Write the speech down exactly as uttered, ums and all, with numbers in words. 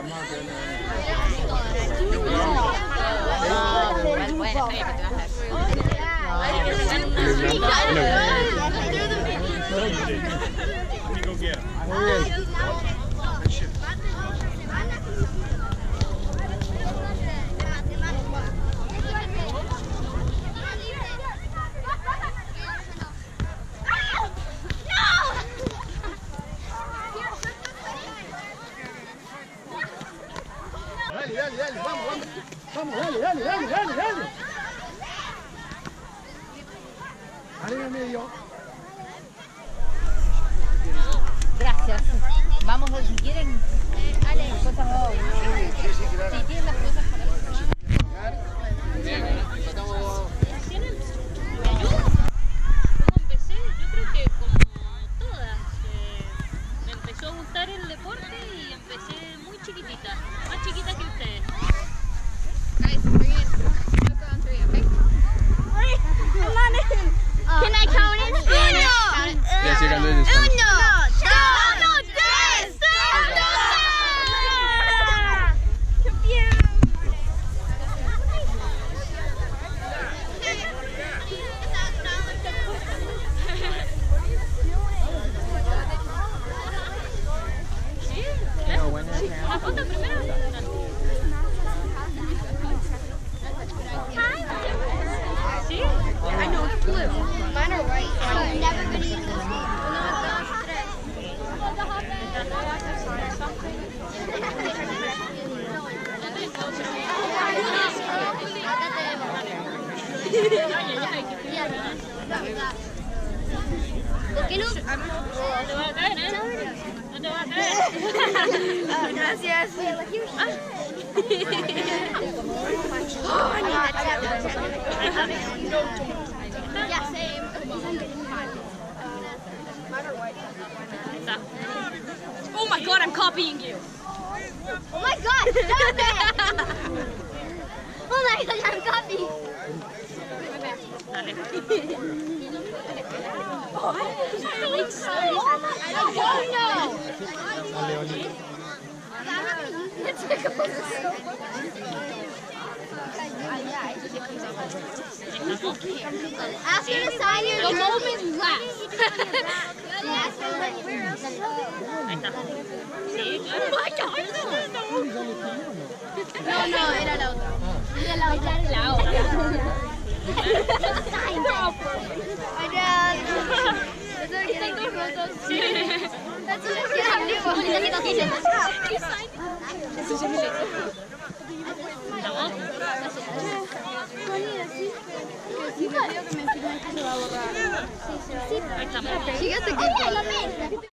Dale, dale, dale, vamos, vamos. Vamos, dale, dale, dale, dale, dale. Dale en el medio. Gracias. Vamos a ver si quieren. Ale, las cosas no. Sí, sí, claro. Si tienen las cosas para Bien, estamos. ¿Me ayuda? ¿Cómo empecé? Yo creo que como todas. Eh, me empezó a gustar el deporte y empecé muy chiquitita. Más chiquita que ustedes. Guys, bring it. Toca on three, okay? Come on in. Can I count it? Uno. Ya llegando en España. Uno, dos, tres, ¡Toca! ¡Qué bien! ¿Sí? ¿La foto primero? ¿Sí? I know it's blue. Mine are white. I'm never gonna use this one. Uno, dos, tres. ¿Por qué no? No te va a caer, ¿eh? No te va a caer. Ah, gracias. Ah. Yeah, same. Oh my god, I'm copying you. Oh my god, stop it! Oh my god, I'm copying. I don't know. It's like Ask me to sign your The moment lasts. Ahí está. Sí, claro. No, no, era la otra. Era la otra. La otra. Están dos rotos. Sí. That's what I'm doing. ¿La voz? Si le digo que me firme que se va a borrar. Ahí estamos. Fíjate que